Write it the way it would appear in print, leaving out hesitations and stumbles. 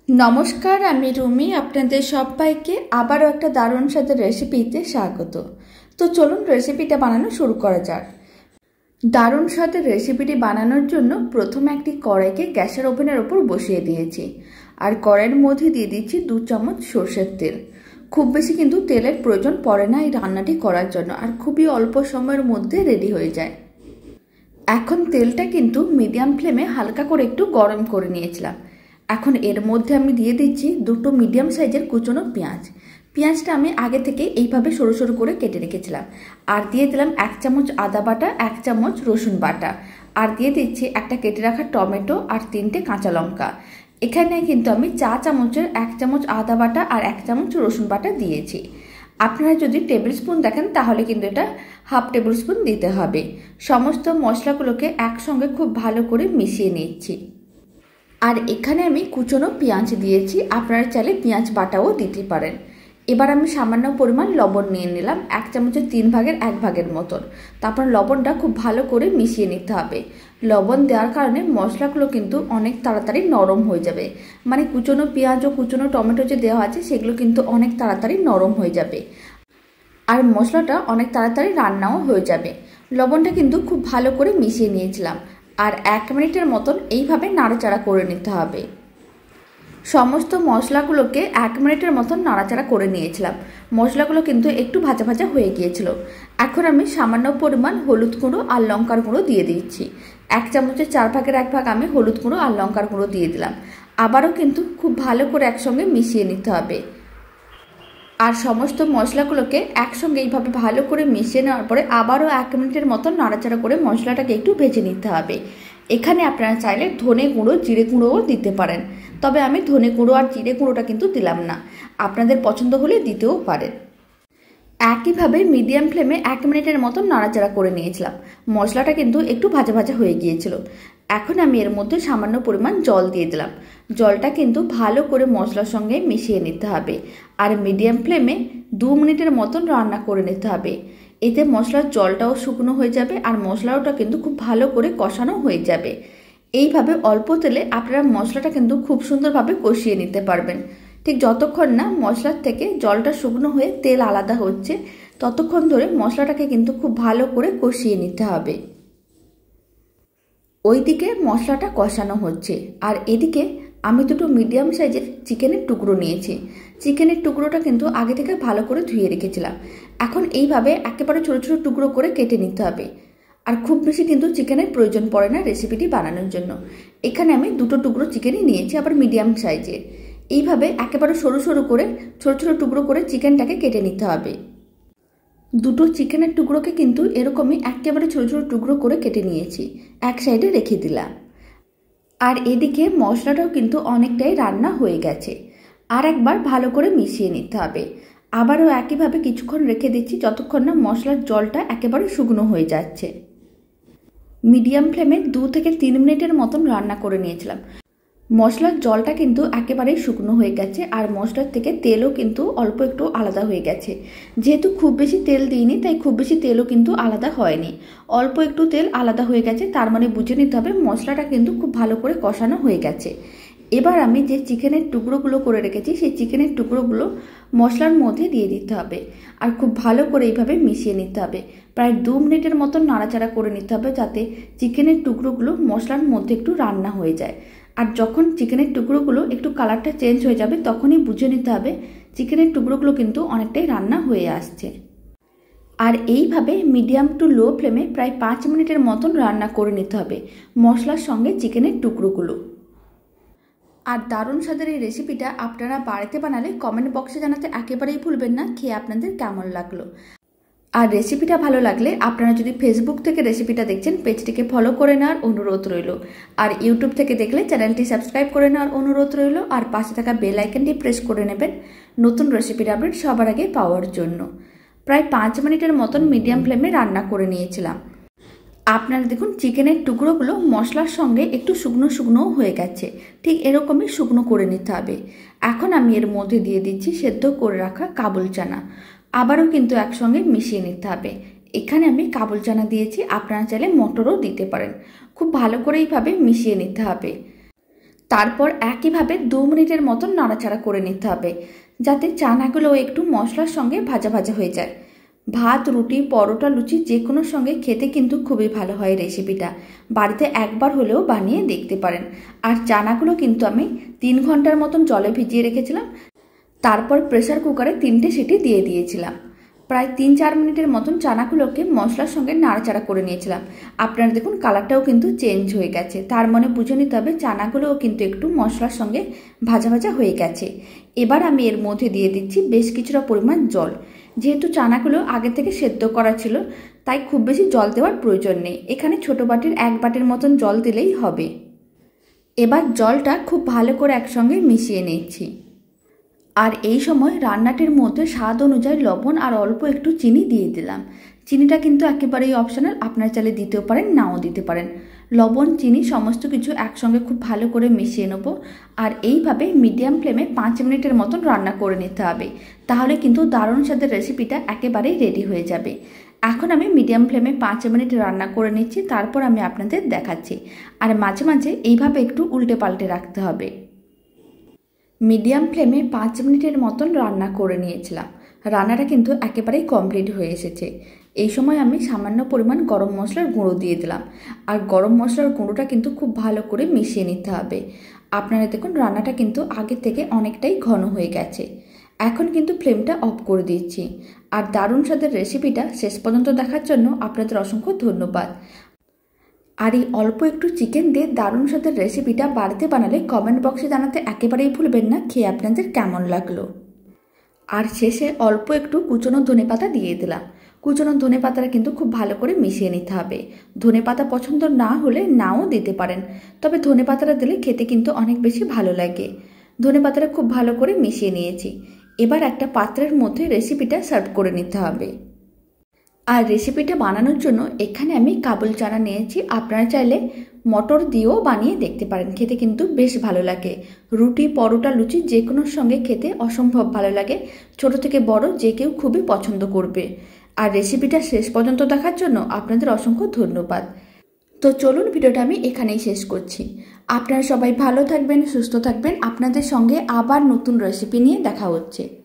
नमस्कार आमी रूमी आपनादेर सबाइके आबारो एकटा दारुण स्वादेर रेसिपिते स्वागत। तो चलुन रेसिपिटा बानानो शुरू करा जाक। दारुण स्वादेर रेसिपिटी बानानोर जोन्नो प्रथमे एकटी कड़ाइके ग्यासेर ओभेनेर ओपर बसिए दिएछि और कड़ाइयेर मধ্যে दिए दिচ্ছি 2 चामच सर्षेर तेल। खूब बेशी किन्तु तेलेर प्रयोजन पड़े ना এই রান্নাটি করার জন্য আর খুবই অল্প সময়ের মধ্যে রেডি হয়ে যায়। এখন তেলটা কিন্তু মিডিয়াম ফ্লেমে হালকা করে একটু গরম করে নিয়েছিলাম। এখন এর মধ্যে আমি দিয়ে দিচ্ছি দুটো মিডিয়াম সাইজের কুচনো পেঁয়াজ। পেঁয়াজটা আমি আগে থেকে এইভাবে সরু সরু করে কেটে রেখেছিলাম। আর দিয়ে দিলাম 1 চামচ আদা বাটা, 1 চামচ রসুন বাটা, আর দিয়ে দিচ্ছি একটা কেটে রাখা টমেটো আর 3টে কাঁচা লঙ্কা। এখানে কিন্তু আমি 4 চামচের 1 চামচ আদা বাটা আর 1 চামচ রসুন বাটা দিয়েছি। আপনারা যদি টেবিল স্পুন দেখেন তাহলে কিন্তু এটা হাফ টেবিল স্পুন দিতে হবে। সমস্ত মশলাগুলোকে একসঙ্গে খুব ভালো করে মিশিয়ে নিচ্ছি। আর এখানে আমি কুচনো পেঁয়াজ দিয়েছি, আপনারা চাইলে পেঁয়াজ বাটাও দিতে পারেন। এবার আমি সামান্য পরিমাণ লবণ নিয়ে নিলাম, 1 চামচের 3 ভাগের 1 ভাগের মতন। তারপর লবণটা খুব ভালো করে মিশিয়ে নিতে হবে। লবণ দেওয়ার কারণে মশলাগুলো কিন্তু অনেক তাড়াতাড়ি নরম হয়ে যাবে, মানে কুচনো পেঁয়াজ ও কুচনো টমেটো যে দেওয়া আছে সেগুলো কিন্তু অনেক তাড়াতাড়ি নরম হয়ে যাবে আর মশলাটা অনেক তাড়াতাড়ি রান্নাও হয়ে যাবে। লবণটা কিন্তু খুব ভালো করে মিশিয়ে নিয়েছিলাম আর 1 মিনিটের মতন এইভাবে নাড়াচাড়া করে নিতে হবে। সমস্ত মশলাগুলোকে 1 মিনিটের মতন নাড়াচাড়া করে নিয়েছিলাম। মশলাগুলো কিন্তু একটু ভাজা ভাজা হয়ে গিয়েছিল। এখন আমি সামান্য পরিমাণ হলুদ গুঁড়ো আর লঙ্কার গুঁড়ো দিয়ে দিচ্ছি। 1 চামচের 4 ভাগের 1 ভাগ আমি হলুদ গুঁড়ো আর লঙ্কার গুঁড়ো দিয়ে দিলাম। আবারও কিন্তু খুব ভালো করে একসঙ্গে মিশিয়ে নিতে হবে। আর সমস্ত মশলাগুলোকে একসঙ্গে এইভাবে ভালো করে মিশিয়ে নেওয়ার পরে আবারও 1 মিনিটের মতন নাড়াচাড়া করে মশলাটাকে একটু ভেজে নিতে হবে। এখানে আপনারা চাইলে ধনে গুঁড়ো, জিরে গুঁড়োও দিতে পারেন, তবে আমি ধনে গুঁড়ো আর জিরে গুঁড়োটা কিন্তু দিলাম না, আপনাদের পছন্দ হলে দিতেও পারেন। একইভাবে মিডিয়াম ফ্লেমে 1 মিনিটের মতন নাড়াচাড়া করে নিয়েছিলাম। মশলাটা কিন্তু একটু ভাজা ভাজা হয়ে গিয়েছিল। এখন আমি এর মধ্যে সামান্য পরিমাণ জল দিয়ে দিলাম। জলটা কিন্তু ভালো করে মশলার সঙ্গে মিশিয়ে নিতে হবে আর মিডিয়াম ফ্লেমে 2 মিনিটের মতন রান্না করে নিতে হবে। এতে মশলার জলটাও শুকনো হয়ে যাবে আর মশলাটা কিন্তু খুব ভালো করে কষানো হয়ে যাবে। এইভাবে অল্প তেলে আপনারা মশলাটা কিন্তু খুব সুন্দরভাবে কষিয়ে নিতে পারবেন। ঠিক যতক্ষণ না মশলার থেকে জলটা শুকনো হয়ে তেল আলাদা হচ্ছে ততক্ষণ ধরে মশলাটাকে কিন্তু খুব ভালো করে কষিয়ে নিতে হবে। ওইদিকে মশলাটা কষানো হচ্ছে আর এদিকে আমি দুটো মিডিয়াম সাইজের চিকেনের টুকরো নিয়েছি। চিকেনের টুকরোটা কিন্তু আগে থেকে ভালো করে ধুয়ে রেখেছিলাম। এখন এইভাবে একেবারে ছোটো ছোটো টুকরো করে কেটে নিতে হবে। আর খুব বেশি কিন্তু চিকেনের প্রয়োজন পড়ে না রেসিপিটি বানানোর জন্য। এখানে আমি দুটো টুকরো চিকেনই নিয়েছি, আবার মিডিয়াম সাইজের। এইভাবে একেবারে সরু সরু করে ছোটো ছোটো টুকরো করে চিকেনটাকে কেটে নিতে হবে। দুটো চিকেনের টুকরোকে কিন্তু এরকমই একেবারে ছোটো ছোটো টুকরো করে কেটে নিয়েছি, এক সাইডে রেখে দিলাম। আর এদিকে মশলাটাও কিন্তু অনেকটাই রান্না হয়ে গেছে। আর একবার ভালো করে মিশিয়ে নিতে হবে। আবারও একইভাবে কিছুক্ষণ রেখে দিচ্ছি যতক্ষণ না মশলার জলটা একেবারে শুকনো হয়ে যাচ্ছে। মিডিয়াম ফ্লেমে 2 থেকে 3 মিনিটের মতন রান্না করে নিয়েছিলাম। মশলার জলটা কিন্তু একেবারেই শুকনো হয়ে গেছে আর মশলার থেকে তেলও কিন্তু অল্প একটু আলাদা হয়ে গেছে। যেহেতু খুব বেশি তেল দিইনি তাই খুব বেশি তেলও কিন্তু আলাদা হয়নি, অল্প একটু তেল আলাদা হয়ে গেছে, তার মানে বুঝে নিতে হবে মশলাটা কিন্তু খুব ভালো করে কষানো হয়ে গেছে। এবার আমি যে চিকেনের টুকরোগুলো করে রেখেছি সেই চিকেনের টুকরোগুলো মশলার মধ্যে দিয়ে দিতে হবে আর খুব ভালো করে এইভাবে মিশিয়ে নিতে হবে। প্রায় 2 মিনিটের মতন নাড়াচাড়া করে নিতে হবে যাতে চিকেনের টুকরোগুলো মশলার মধ্যে একটু রান্না হয়ে যায়। আর যখন চিকেনের টুকরোগুলো একটু কালারটা চেঞ্জ হয়ে যাবে তখনই বুঝে নিতে হবে চিকেনের টুকরোগুলো কিন্তু অনেকটাই রান্না হয়ে আসছে। আর এইভাবে মিডিয়াম টু লো ফ্লেমে প্রায় 5 মিনিটের মতন রান্না করে নিতে হবে মশলার সঙ্গে চিকেনের টুকরোগুলো। আর দারুণ স্বাদের এই রেসিপিটা আপনারা বাড়িতে বানালে কমেন্ট বক্সে জানাতে একেবারেই ভুলবেন না খেয়ে আপনাদের কেমন লাগলো। আর রেসিপিটা ভালো লাগলে আপনারা যদি ফেসবুক থেকে রেসিপিটা দেখছেন পেজটিকে ফলো করে নেওয়ার অনুরোধ রইল। আর ইউটিউব থেকে দেখলে চ্যানেলটি সাবস্ক্রাইব করে নেওয়ার অনুরোধ রইল। আর পাশে থাকা বেল আইকনটি প্রেস করে নেবেন নতুন রেসিপির আপডেট সবার আগে পাওয়ার জন্য। প্রায় 5 মিনিটের মতন মিডিয়াম ফ্লেমে রান্না করে নিয়েছিলাম। আপনারা দেখুন চিকেনের টুকরোগুলো মশলার সঙ্গে একটু শুকনো শুকনোও হয়ে গেছে, ঠিক এরকমই শুকনো করে নিতে হবে। এখন আমি এর মধ্যে দিয়ে দিচ্ছি সেদ্ধ করে রাখা কাবুল চানা। আবারও কিন্তু একসঙ্গে মিশিয়ে নিতে হবে। এখানে আমি কাবুল চানা দিয়েছি, আপনারা চাইলে মটরও দিতে পারেন। খুব ভালো করে এইভাবে মিশিয়ে নিতে হবে। তারপর একইভাবে 2 মিনিটের মতন নাড়াচাড়া করে নিতে হবে, যাতে চানাগুলো একটু মশলার সঙ্গে ভাজা ভাজা হয়ে যায়। ভাত, রুটি, পরোটা, লুচি যে কোনো সঙ্গে খেতে কিন্তু খুবই ভালো হয় রেসিপিটা। বাড়িতে একবার হলেও বানিয়ে দেখতে পারেন। আর চানাগুলো কিন্তু আমি 3 ঘন্টার মতন জলে ভিজিয়ে রেখেছিলাম। তারপর প্রেসার কুকারে 3টে সিটি দিয়ে দিয়েছিলাম। প্রায় 3-4 মিনিটের মতন চানাগুলোকে মশলার সঙ্গে নাড়াচাড়া করে নিয়েছিলাম। আপনারা দেখুন কালারটাও কিন্তু চেঞ্জ হয়ে গেছে, তার মানে বুঝে নিতে হবে চানাগুলোও কিন্তু একটু মশলার সঙ্গে ভাজা ভাজা হয়ে গেছে। এবার আমি এর মধ্যে দিয়ে দিচ্ছি বেশ কিছুটা পরিমাণ জল। যেহেতু চানাগুলো আগে থেকে সেদ্ধ করা ছিল, তাই খুব বেশি জল দেওয়ার প্রয়োজন নেই। এখানে ছোট বাটির 1 বাটির মতন জল দিলেই হবে। এবার জলটা খুব ভালো করে একসঙ্গে মিশিয়ে নিচ্ছি। আর এই সময় রান্নাটির মধ্যে স্বাদ অনুযায়ী লবণ আর অল্প একটু চিনি দিয়ে দিলাম। চিনিটা কিন্তু একেবারেই অপশনাল, আপনারা চাইলে দিতেও পারেন, নাও দিতে পারেন। লবণ, চিনি সমস্ত কিছু একসঙ্গে খুব ভালো করে মিশিয়ে নেব। আর এইভাবে মিডিয়াম ফ্লেমে 5 মিনিটের মতন রান্না করে নিতে হবে, তাহলে কিন্তু দারুণ স্বাদের রেসিপিটা একেবারেই রেডি হয়ে যাবে। এখন আমি মিডিয়াম ফ্লেমে 5 মিনিট রান্না করে নিচ্ছি, তারপর আমি আপনাদের দেখাচ্ছি। আর মাঝে মাঝে এইভাবে একটু উল্টে পাল্টে রাখতে হবে। মিডিয়াম ফ্লেমে 5 মিনিটের মতন রান্না করে নিয়েছিলাম। রান্নাটা কিন্তু একেবারেই কমপ্লিট হয়ে এসেছে। এই সময় আমি সামান্য পরিমাণ গরম মশলার গুঁড়ো দিয়ে দিলাম। আর গরম মশলার গুঁড়োটা কিন্তু খুব ভালো করে মিশিয়ে নিতে হবে। আপনারা দেখুন রান্নাটা কিন্তু আগে থেকে অনেকটাই ঘন হয়ে গেছে। এখন কিন্তু ফ্লেমটা অফ করে দিচ্ছি। আর দারুণ স্বাদের রেসিপিটা শেষ পর্যন্ত দেখার জন্য আপনাদের অসংখ্য ধন্যবাদ। আর এই অল্প একটু চিকেন দিয়ে দারুণ স্বাদের রেসিপিটা বাড়িতে বানালে কমেন্ট বক্সে জানাতে একেবারেই ভুলবেন না খেয়ে আপনাদের কেমন লাগলো। আর শেষে অল্প একটু কুচনো ধনেপাতা দিয়ে দিলাম। কুচনো ধনেপাতাটা কিন্তু খুব ভালো করে মিশিয়ে নিতে হবে। ধনেপাতা পছন্দ না হলে নাও দিতে পারেন, তবে ধনেপাতাটা দিলে খেতে কিন্তু অনেক বেশি ভালো লাগে। ধনেপাতাটা খুব ভালো করে মিশিয়ে নিয়েছি। এবার একটা পাত্রের মধ্যে রেসিপিটা সার্ভ করে নিতে হবে। আর রেসিপিটা বানানোর জন্য এখানে আমি কাবুল চানা নিয়েছি। আপনারা চাইলে মটর দিয়েও বানিয়ে দেখতে পারেন, খেতে কিন্তু বেশ ভালো লাগে। রুটি, পরোটা, লুচি যে কোনো সঙ্গে খেতে অসম্ভব ভালো লাগে। ছোট থেকে বড় যে কেউ খুবই পছন্দ করবে। আর রেসিপিটা শেষ পর্যন্ত দেখার জন্য আপনাদের অসংখ্য ধন্যবাদ। তো চলুন ভিডিওটা আমি এখানেই শেষ করছি। আপনারা সবাই ভালো থাকবেন, সুস্থ থাকবেন। আপনাদের সঙ্গে আবার নতুন রেসিপি নিয়ে দেখা হচ্ছে।